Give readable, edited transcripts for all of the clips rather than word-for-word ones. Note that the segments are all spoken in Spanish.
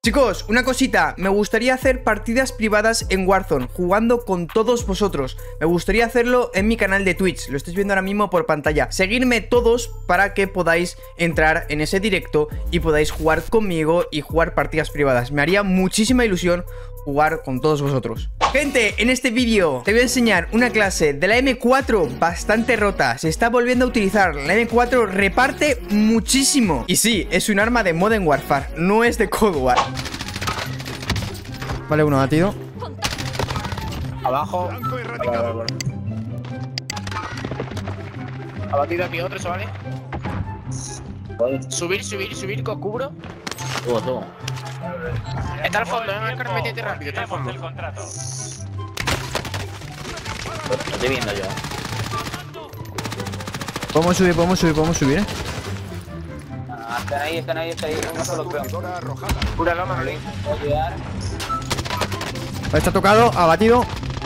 Chicos, una cosita, me gustaría hacer partidas privadas en Warzone, jugando con todos vosotros. Me gustaría hacerlo en mi canal de Twitch, lo estáis viendo ahora mismo por pantalla. Seguidme todos para que podáis entrar en ese directo y podáis jugar conmigo y jugar partidas privadas. Me haría muchísima ilusión jugar con todos vosotros. Gente, en este vídeo te voy a enseñar una clase de la M4 bastante rota. Se está volviendo a utilizar. La M4 reparte muchísimo. Y sí, es un arma de Modern Warfare, no es de Cold War. Vale, uno batido. Abajo. Ha batido aquí otro, ¿vale? Subir, que os cubro. Todo. Está al fondo, métete rápido, está al fondo. Lo estoy viendo yo. Podemos subir, Están ahí. No solo creo. Cúralo, Manolín. Voy a ayudar. Está tocado, abatido.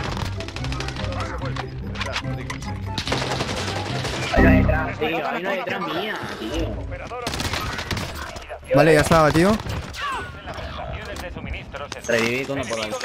Hay una detrás, tío. Hay una detrás mía, tío. Vale, ya está abatido. Reviví cuando podáis.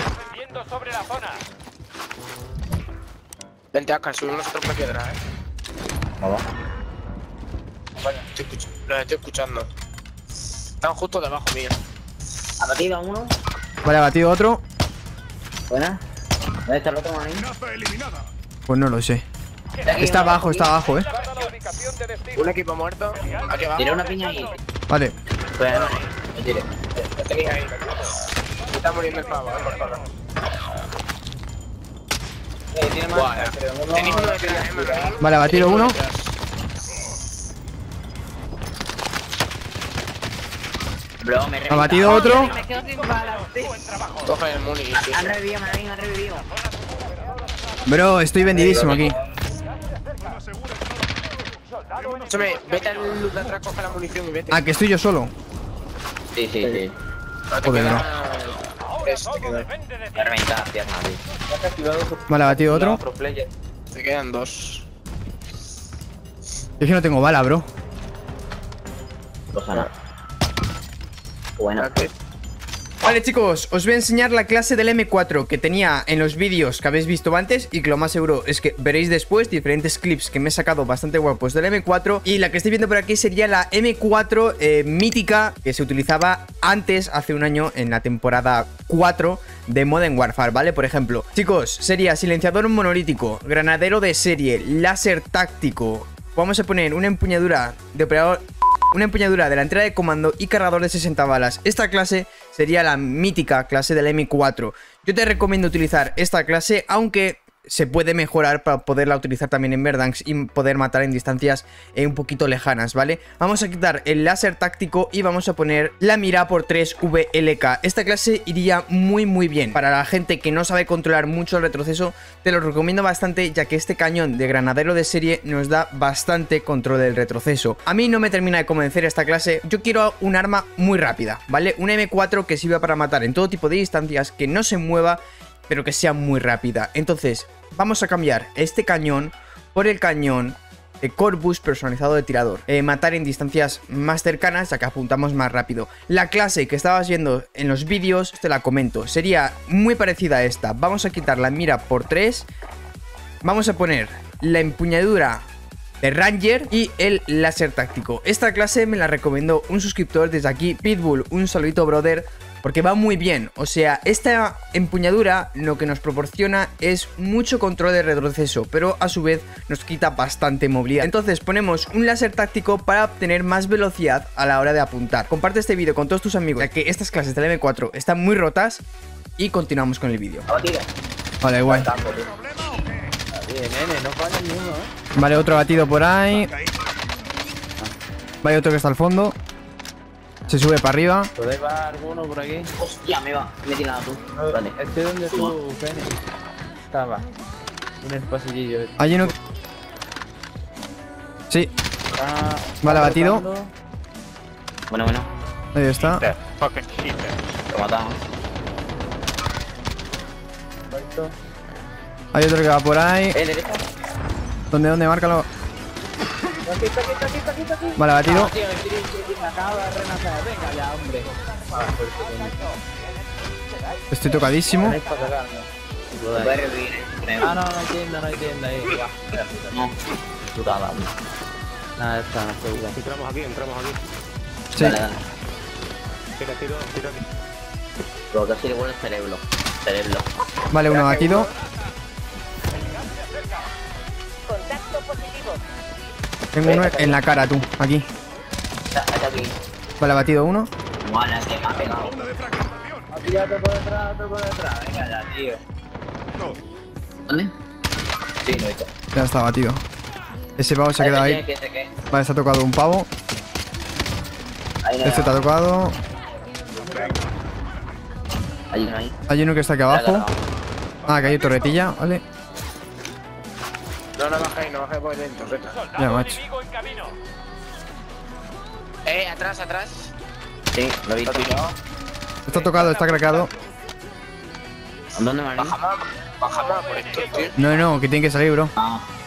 Vente, Ascar, subimos nosotros por piedra, Vamos. Vale, los estoy escuchando. Están justo debajo mío. Ha batido a uno. Vale, abatido otro. Buena. ¿Dónde está el otro, manín? Pues no lo sé. Está abajo, Un equipo muerto. Aquí abajo. Tiré una piña ahí. Vale. Buena, manín. Me tiré. Lo tenéis ahí. Está muriendo el pavo, por favor. Tiene más. Tenéis uno detrás, Manolín. Vale, abatido uno. Bro, me Ha batido otro. Me quedo sin balas, tío. Coge el muni. Han revivido, manín, han revivido. Bro, estoy vendidísimo aquí. Escúchame, vete al luz de atrás, coge la munición y vete. Ah, que estoy yo solo. Sí. No te Joder, queda... Eso, te queda. Me ha reventado las piernas, tío. Vale, abatido otro. Te quedan dos. Es que no tengo bala, bro. Cosa nada. Buena. Vale, chicos, os voy a enseñar la clase del M4 que tenía en los vídeos que habéis visto antes y que lo más seguro es que veréis después diferentes clips que me he sacado bastante guapos del M4. Y la que estoy viendo por aquí sería la M4 mítica que se utilizaba antes, hace un año, en la temporada 4 de Modern Warfare, ¿vale? Por ejemplo, chicos, sería silenciador monolítico, granadero de serie, láser táctico. Vamos a poner una empuñadura de operador, una empuñadura delantera de comando y cargador de 60 balas. Esta clase sería la mítica clase del M4. Yo te recomiendo utilizar esta clase, aunque se puede mejorar para poderla utilizar también en Verdansk y poder matar en distancias un poquito lejanas, ¿vale? Vamos a quitar el láser táctico y vamos a poner la mira por 3 VLK. Esta clase iría muy bien. Para la gente que no sabe controlar mucho el retroceso, te lo recomiendo bastante, ya que este cañón de granadero de serie nos da bastante control del retroceso. A mí no me termina de convencer esta clase. Yo quiero un arma muy rápida, ¿vale? Un M4 que sirva para matar en todo tipo de distancias, que no se mueva, pero que sea muy rápida. Entonces, vamos a cambiar este cañón por el cañón de Corvus personalizado de tirador. Matar en distancias más cercanas, ya que apuntamos más rápido. La clase que estabas viendo en los vídeos, te la comento, sería muy parecida a esta. Vamos a quitar la mira por 3. Vamos a poner la empuñadura de Ranger y el láser táctico. Esta clase me la recomendó un suscriptor desde aquí, Pitbull. Un saludito, brother, porque va muy bien. O sea, esta empuñadura lo que nos proporciona es mucho control de retroceso, pero a su vez nos quita bastante movilidad. Entonces ponemos un láser táctico para obtener más velocidad a la hora de apuntar. Comparte este vídeo con todos tus amigos, ya que estas clases del M4 están muy rotas. Y continuamos con el vídeo. Vale, guay. Vale, otro batido por ahí. Vale, otro que está al fondo. Se sube para arriba. ¿Podéis bajar alguno por aquí? Hostia, me he tirado tú. Vale. Este es donde tú, Penny. Estaba. En el pasillillo. Hay uno. Sí. Ah, Vale, batido. Bueno. Ahí está. Lo matamos. Muerto. Hay otro que va por ahí. Derecha. ¿Dónde? Márcalo. Aquí. Vale, batido. Tío, el Tiri me acaba de renacer. Venga ya, hombre. Estoy tocadísimo. Tenéis para sacarme. Puede revivir, creo. Ah, no, no hay tienda ahí. No. Putada. Nada, está, no estoy bien. Entramos aquí. Sí. Dale, dale. Tiro aquí. Lo que ha sido bueno es cerebro. Vale, uno batido. Tengo uno en la cara, tú. Aquí. Está aquí. Vale, batido uno. Mala, que me ha pegado. Aquí ya otro por detrás. Venga ya, tío. ¿Dónde? Sí, no he visto. Ya está batido. Ese pavo se ha quedado ahí. ¿Qué? Vale, se ha tocado un pavo. Ahí no Este te ha tocado. Hay uno ahí. Hay uno que está aquí abajo. Ah, que hay torretilla, vale. No bajéis por dentro. Ya, macho. Atrás. Sí, lo he visto. Está tocado, está craqueado. ¿Dónde me han ido? Bajamos por esto, tío. No, que tiene que salir, bro. Ah,